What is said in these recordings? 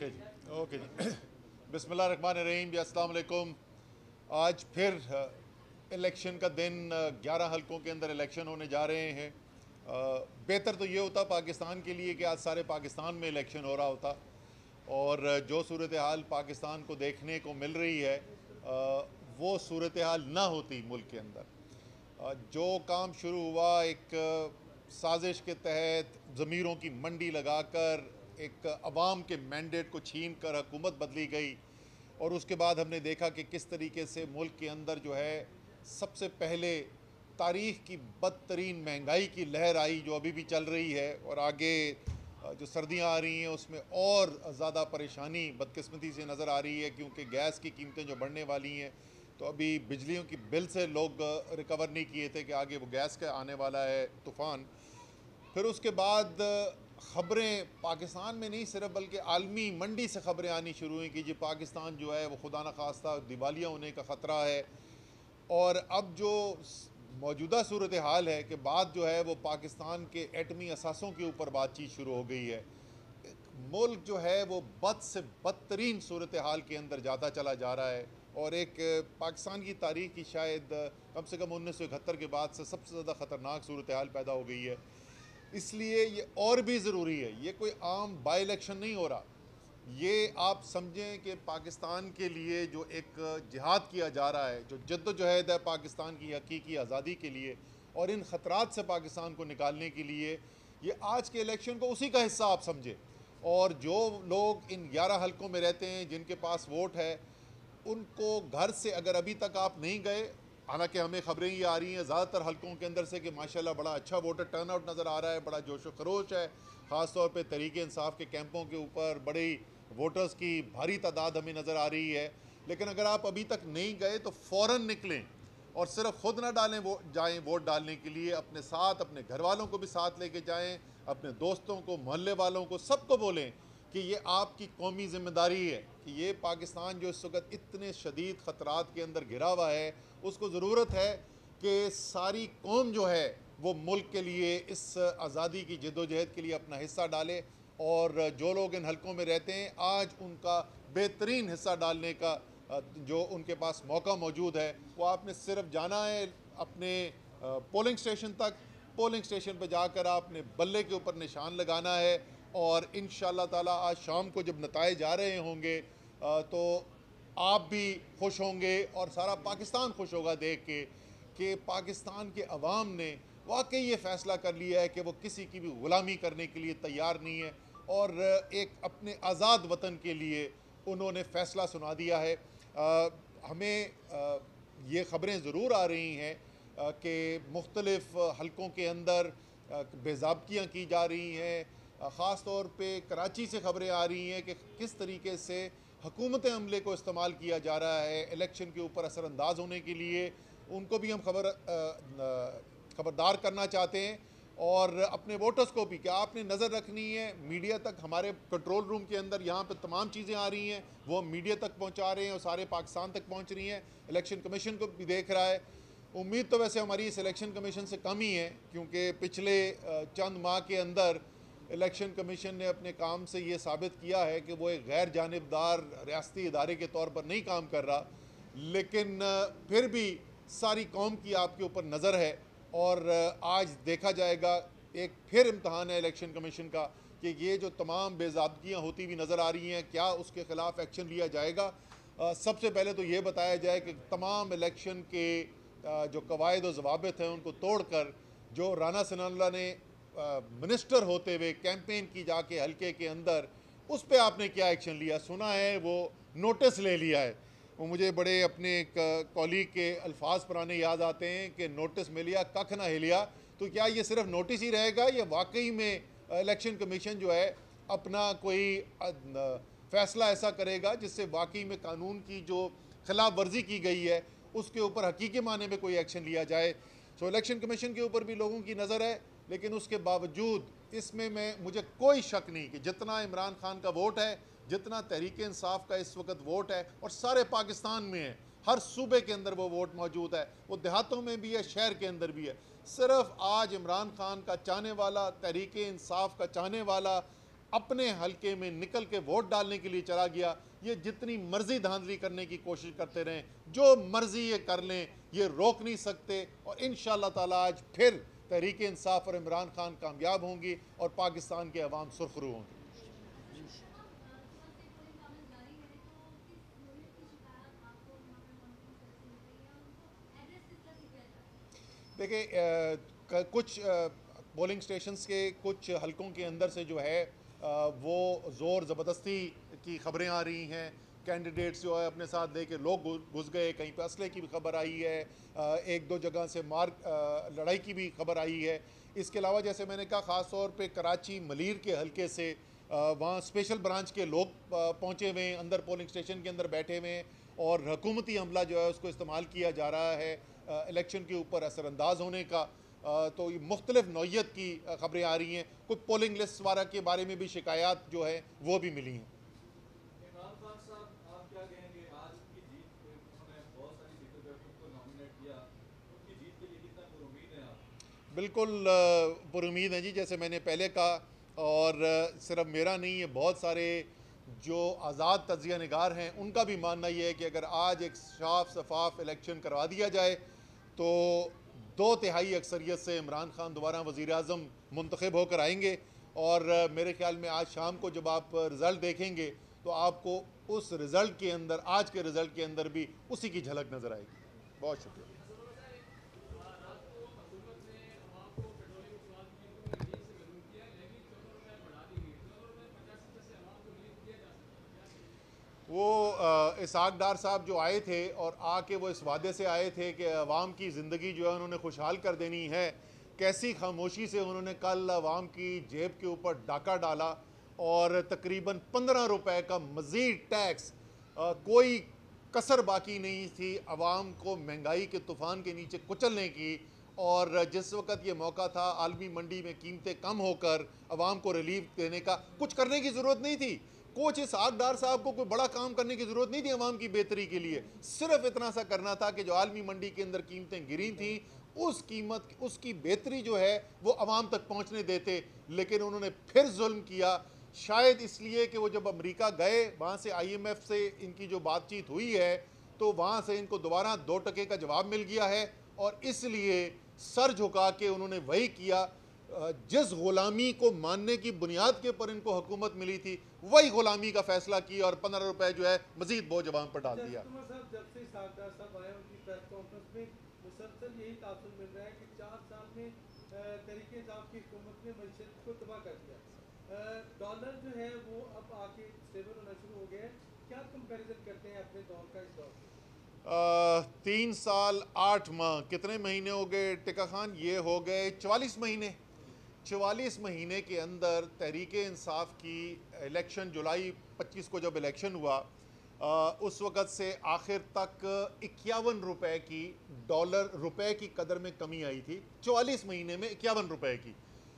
Okay जी। बिस्मिल्लाहिर्रहमानिर्रहीम जी, अस्सलाम वालेकुम। आज फिर इलेक्शन का दिन, 11 हलकों के अंदर इलेक्शन होने जा रहे हैं। बेहतर तो ये होता पाकिस्तान के लिए कि आज सारे पाकिस्तान में इलेक्शन हो रहा होता, और जो सूरत हाल पाकिस्तान को देखने को मिल रही है वो सूरत हाल ना होती मुल्क के अंदर। जो काम शुरू हुआ एक साजिश के तहत ज़मीरों की मंडी लगाकर एक अवाम के मैंडेट को छीन कर हुकूमत बदली गई, और उसके बाद हमने देखा कि किस तरीके से मुल्क के अंदर जो है सबसे पहले तारीख़ की बदतरीन महंगाई की लहर आई, जो अभी भी चल रही है, और आगे जो सर्दियां आ रही हैं उसमें और ज़्यादा परेशानी बदकिस्मती से नज़र आ रही है, क्योंकि गैस की कीमतें जो बढ़ने वाली हैं, तो अभी बिजलियों की बिल से लोग रिकवर नहीं किए थे कि आगे वो गैस का आने वाला है तूफ़ान। फिर उसके बाद ख़बरें पाकिस्तान में नहीं सिर्फ बल्कि आलमी मंडी से ख़बरें आनी शुरू हुई कि जी पाकिस्तान जो है वो खुदा न खास्ता दिवालिया होने का ख़तरा है। और अब जो मौजूदा सूरत हाल है कि बात जो है वो पाकिस्तान के एटमी असासों के ऊपर बातचीत शुरू हो गई है। मुल्क जो है वो बद से बदतरीन सूरत हाल के अंदर जाता चला जा रहा है, और एक पाकिस्तान की तारीख़ की शायद कम से कम 1971 के बाद से सबसे ज़्यादा ख़तरनाक सूरत हाल पैदा हो गई है। इसलिए ये और भी ज़रूरी है, ये कोई आम बाई इलेक्शन नहीं हो रहा, ये आप समझें कि पाकिस्तान के लिए जो एक जिहाद किया जा रहा है, जो जद्दोजहद है पाकिस्तान की हकीकी आज़ादी के लिए और इन ख़तरात से पाकिस्तान को निकालने के लिए, ये आज के इलेक्शन को उसी का हिस्सा आप समझें। और जो लोग इन 11 हलकों में रहते हैं, जिनके पास वोट है, उनको घर से अगर अभी तक आप नहीं गए, हालांकि हमें ख़बरें ये आ रही हैं ज़्यादातर हलकों के अंदर से कि माशाल्लाह बड़ा अच्छा वोटर टर्नआउट नज़र आ रहा है, बड़ा जोश व खरोश है, ख़ास तौर पे तहरीक इंसाफ के कैंपों के ऊपर बड़ी वोटर्स की भारी तादाद हमें नज़र आ रही है। लेकिन अगर आप अभी तक नहीं गए तो फ़ौरन निकलें, और सिर्फ खुद ना डालें जाएँ वोट डालने के लिए, अपने साथ अपने घर वालों को भी साथ लेके जाएँ, अपने दोस्तों को, मोहल्ले वालों को, सबको बोलें कि ये आपकी कौमी ज़िम्मेदारी है कि ये पाकिस्तान जो इस वक्त इतने शदीद ख़तरात के अंदर घिरा हुआ है, उसको ज़रूरत है कि सारी कौम जो है वो मुल्क के लिए, इस आज़ादी की जद्दोजहद के लिए अपना हिस्सा डाले। और जो लोग इन हलकों में रहते हैं, आज उनका बेहतरीन हिस्सा डालने का जो उनके पास मौका मौजूद है, वो आपने सिर्फ जाना है अपने पोलिंग स्टेशन तक। पोलिंग स्टेशन पर जाकर आपने बल्ले के ऊपर निशान लगाना है, और इंशाअल्लाह ताला आज शाम को जब नताइज आ रहे होंगे तो आप भी खुश होंगे और सारा पाकिस्तान खुश होगा देख के कि पाकिस्तान के अवाम ने वाकई ये फ़ैसला कर लिया है कि वो किसी की भी ग़ुलामी करने के लिए तैयार नहीं है, और एक अपने आज़ाद वतन के लिए उन्होंने फ़ैसला सुना दिया है। हमें ये ख़बरें ज़रूर आ रही हैं कि मुख्तलिफ़ हलकों के अंदर बेज़ाब्तियाँ की जा रही हैं। ख़ास तौर पे कराची से ख़बरें आ रही हैं कि किस तरीके से हुकूमत अमले को इस्तेमाल किया जा रहा है इलेक्शन के ऊपर असरअंदाज होने के लिए। उनको भी हम खबरदार करना चाहते हैं, और अपने वोटर्स को भी कि आपने नज़र रखनी है। मीडिया तक, हमारे कंट्रोल रूम के अंदर यहाँ पे तमाम चीज़ें आ रही हैं, वो हम मीडिया तक पहुँचा रहे हैं और सारे पाकिस्तान तक पहुँच रही हैं। इलेक्शन कमीशन को भी देख रहा है। उम्मीद तो वैसे हमारी इस इलेक्शन कमीशन से कम ही है, क्योंकि पिछले चंद माह के अंदर इलेक्शन कमीशन ने अपने काम से ये साबित किया है कि वो एक गैर जानिबदार रियासती इदारे के तौर पर नहीं काम कर रहा। लेकिन फिर भी सारी कौम की आपके ऊपर नज़र है, और आज देखा जाएगा, एक फिर इम्तहान है इलेक्शन कमीशन का कि ये जो तमाम बेज़ाब्तियाँ होती हुई नज़र आ रही हैं, क्या उसके ख़िलाफ़ एक्शन लिया जाएगा। सबसे पहले तो ये बताया जाए कि तमाम इलेक्शन के जो कवायद व ज़वाबित हैं उनको तोड़ कर, जो राना सनाउल्लाह ने मिनिस्टर होते हुए कैंपेन की जाके हल्के के अंदर, उस पर आपने क्या एक्शन लिया। सुना है वो नोटिस ले लिया है, वो मुझे बड़े अपने एक कॉलीग के अल्फाज पुराने याद आते हैं कि नोटिस मिल लिया कख ना हिलिया। तो क्या ये सिर्फ नोटिस ही रहेगा, या वाकई में इलेक्शन कमीशन जो है अपना कोई फ़ैसला ऐसा करेगा जिससे वाकई में कानून की जो खिलाफ वर्जी की गई है उसके ऊपर हकीकी माने में कोई एक्शन लिया जाए। सो इलेक्शन कमीशन के ऊपर भी लोगों की नज़र है, लेकिन उसके बावजूद इसमें मुझे कोई शक नहीं कि जितना इमरान खान का वोट है, जितना तहरीक इंसाफ का इस वक्त वोट है, और सारे पाकिस्तान में है, हर सूबे के अंदर वो वोट मौजूद है, वो देहातों में भी है, शहर के अंदर भी है। सिर्फ आज इमरान खान का चाहने वाला, तहरीक इंसाफ का चाहने वाला अपने हलके में निकल के वोट डालने के लिए चला गया। ये जितनी मर्जी धांधली करने की कोशिश करते रहें, जो मर्जी ये कर लें, ये रोक नहीं सकते। और इंशाअल्लाह ताला आज फिर तहरीक इंसाफ और इमरान खान कामयाब होंगी और पाकिस्तान के अवाम सुरखरू होंगे। देखिए, कुछ पोलिंग स्टेशंस के कुछ हलकों के अंदर से जो है वो ज़ोर ज़बरदस्ती की ख़बरें आ रही हैं। कैंडिडेट्स जो है अपने साथ लेके लोग घुस गए, कहीं पे असले की भी खबर आई है, एक दो जगह से लड़ाई की भी खबर आई है। इसके अलावा जैसे मैंने कहा, ख़ास तौर पे कराची मलीर के हलके से वहाँ स्पेशल ब्रांच के लोग पहुँचे हुए हैं, अंदर पोलिंग स्टेशन के अंदर बैठे हुए हैं, और हुकूमती अमला जो है उसको इस्तेमाल किया जा रहा है इलेक्शन के ऊपर असरअंदाज होने का। तो ये मुख्तलिफ नौइयत की खबरें आ रही हैं। कुछ पोलिंग लिस्ट वाला के बारे में भी शिकायत जो है वो भी मिली हैं। इमरान खान साहब, आप क्या कहेंगे? आज की जीत, उन्होंने बहुत सारी सीटों पर उनको नॉमिनेट किया, उनकी जीत के लिए कितना पुरुमीद हैं आप? बिल्कुल पुरुमीद हैं जी, जैसे मैंने पहले कहा। और सिर्फ मेरा नहीं है, बहुत सारे जो आज़ाद तज्ज़िया निगार हैं उनका भी मानना ये है कि अगर आज एक साफ शफाफ इलेक्शन करवा दिया जाए तो 2/3 अक्सरियत से इमरान खान दोबारा वज़ीर आज़म मुंतखब होकर आएंगे। और मेरे ख्याल में आज शाम को जब आप रिज़ल्ट देखेंगे तो आपको उस रिज़ल्ट के अंदर, आज के रिज़ल्ट के अंदर भी उसी की झलक नज़र आएगी। बहुत शुक्रिया। वो इसहाक डार साहब जो आए थे और आके वो इस वादे से आए थे कि अवाम की ज़िंदगी जो है उन्होंने खुशहाल कर देनी है, कैसी खामोशी से उन्होंने कल अवाम की जेब के ऊपर डाका डाला और तकरीबन 15 रुपए का मज़ीद टैक्स, कोई कसर बाकी नहीं थी अवाम को महंगाई के तूफ़ान के नीचे कुचलने की। और जिस वक़्त ये मौका था आलमी मंडी में कीमतें कम होकर अवाम को रिलीफ देने का, कुछ करने की ज़रूरत नहीं थी। कोच इसहाक डार साहब को कोई बड़ा काम करने की ज़रूरत नहीं थी अवाम की बेहतरी के लिए। सिर्फ इतना सा करना था कि जो आलमी मंडी के अंदर कीमतें गिरी थी उस कीमत, उसकी बेहतरी जो है वो अवाम तक पहुंचने देते। लेकिन उन्होंने फिर जुल्म किया, शायद इसलिए कि वो जब अमेरिका गए, वहाँ से IMF से इनकी जो बातचीत हुई है तो वहाँ से इनको दोबारा 2 टके का जवाब मिल गया है। और इसलिए सर झुका के उन्होंने वही किया, जिस गुलामी को मानने की बुनियाद के ऊपर इनको हुकूमत मिली थी वही गुलामी का फैसला किया और 15 रुपए जो है मजीद बोझ अवाम पर डाल दिया। जब से इसहाक डार साहब आए उनकी प्रेस कॉन्फ्रेंस में मुसलसल यही तासुर मिल रहा है कि 4 साल में तहरीक इंसाफ की हुकूमत ने मईशत को तबाह कर दिया। डॉलर जो है वो अब आके स्टेबल होना शुरू हो गया है। क्या कंपैरिजन करते हैं अपने दौर का इस दौर में? 3 साल 8 माह, कितने महीने हो गए टिका खान? ये हो गए 44 महीने। 44 महीने के अंदर तहरीक इंसाफ की इलेक्शन, जुलाई 25 को जब इलेक्शन हुआ, उस वक़्त से आखिर तक 51 रुपए की, डॉलर रुपए की कदर में कमी आई थी। 44 महीने में 51 रुपए की।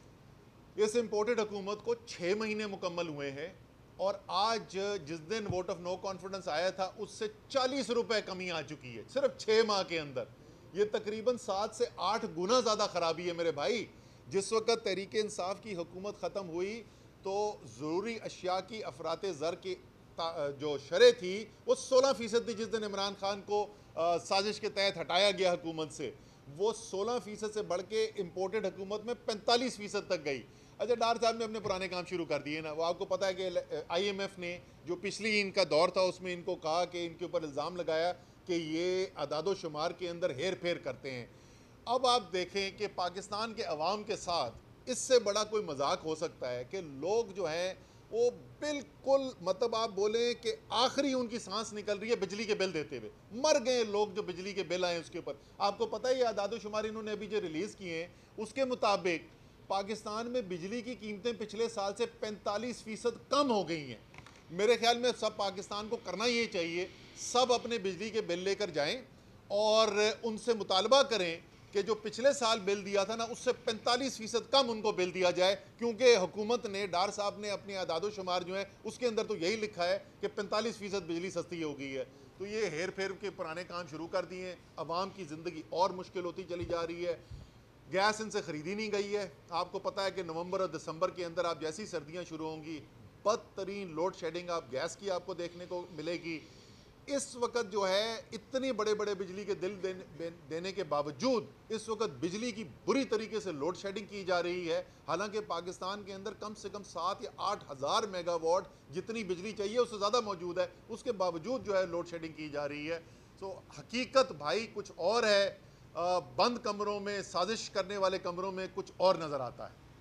इस इम्पोर्टेड हुकूमत को 6 महीने मुकम्मल हुए हैं और आज जिस दिन वोट ऑफ नो कॉन्फिडेंस आया था उससे 40 रुपए कमी आ चुकी है सिर्फ 6 माह के अंदर। ये तकरीबन 7 से 8 गुना ज़्यादा ख़राबी है मेरे भाई। जिस वक्त तहरीक इंसाफ की हुकूमत ख़त्म हुई तो ज़रूरी अशिया की अफरात ज़र की जो शरह थी वो 16% थी। जिस दिन इमरान खान को साजिश के तहत हटाया गया हुकूमत से, वो 16% से बढ़ के इम्पोर्टेड हुकूमत में 45% तक गई। अच्छा, डार साहब ने अपने पुराने काम शुरू कर दिए ना। वो आपको पता है कि IMF ने जो पिछली इनका दौर था उसमें इनको कहा कि इनके ऊपर इल्ज़ाम लगाया कि ये अदादो शुमार के अंदर हेर फेर करते हैं। अब आप देखें कि पाकिस्तान के अवाम के साथ इससे बड़ा कोई मजाक हो सकता है कि लोग जो हैं वो बिल्कुल, मतलब आप बोलें कि आखिरी उनकी सांस निकल रही है बिजली के बिल देते हुए। मर गए लोग जो बिजली के बिल आए उसके ऊपर। आपको पता है ये अदादो शुमार इन्होंने अभी जो रिलीज़ किए हैं उसके मुताबिक पाकिस्तान में बिजली की कीमतें पिछले साल से 45% कम हो गई हैं। मेरे ख्याल में सब पाकिस्तान को करना ये चाहिए, सब अपने बिजली के बिल लेकर जाएं और उनसे मुतालबा करें कि जो पिछले साल बिल दिया था ना उससे 45% कम उनको बिल दिया जाए। क्योंकि हुकूमत ने, डार साहब ने अपने अदादो शुमार जो है उसके अंदर तो यही लिखा है कि 45% बिजली सस्ती हो गई है। तो ये हेर फेर के पुराने काम शुरू कर दिए हैं, अवाम की ज़िंदगी और मुश्किल होती चली जा रही है। गैस इनसे ख़रीदी नहीं गई है। आपको पता है कि नवंबर और दिसंबर के अंदर आप जैसी सर्दियां शुरू होंगी, बदतरीन लोड शेडिंग आप गैस की आपको देखने को मिलेगी। इस वक्त जो है इतने बड़े बड़े बिजली के देने के बावजूद इस वक्त बिजली की बुरी तरीके से लोड शेडिंग की जा रही है। हालांकि पाकिस्तान के अंदर कम से कम 7 या 8 हज़ार मेगावाट जितनी बिजली चाहिए उससे ज़्यादा मौजूद है, उसके बावजूद जो है लोड शेडिंग की जा रही है। तो हकीकत भाई कुछ और है, बंद कमरों में, साजिश करने वाले कमरों में कुछ और नज़र आता है।